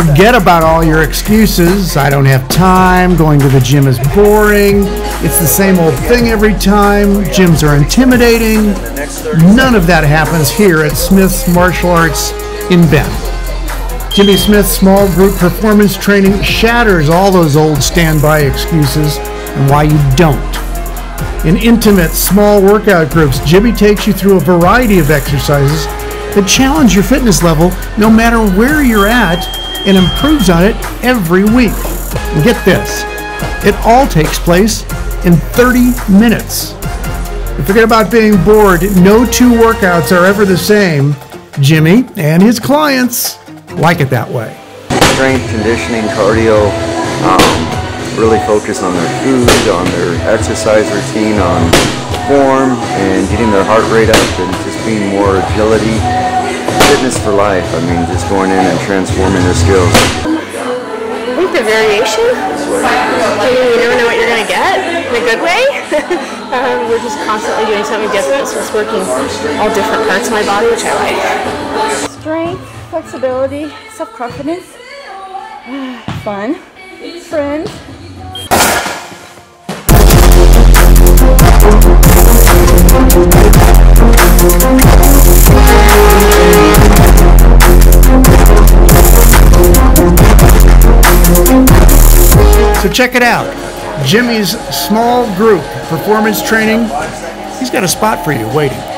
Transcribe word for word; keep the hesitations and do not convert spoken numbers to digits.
Forget about all your excuses. I don't have time. Going to the gym is boring. It's the same old thing every time. Gyms are intimidating. None of that happens here at Smith's Martial Arts in Bend. Jimmy Smith's small group performance training shatters all those old standby excuses and why you don't. In intimate, small workout groups, Jimmy takes you through a variety of exercises that challenge your fitness level no matter where you're at and improves on it every week. And get this, it all takes place in thirty minutes. And forget about being bored. No two workouts are ever the same. Jimmy and his clients like it that way. Strength, conditioning, cardio, um, really focus on their food, on their exercise routine, on form, and getting their heart rate up, and just being more agility. Fitness for life. I mean, just going in and transforming their skills. I think the variation. I mean, you never know what you're going to get in a good way. um, we're just constantly doing something different, so it's working all different parts of my body, which I like. Strength, flexibility, self-confidence, fun, friends. So check it out. Jimmy's small group performance training. He's got a spot for you waiting.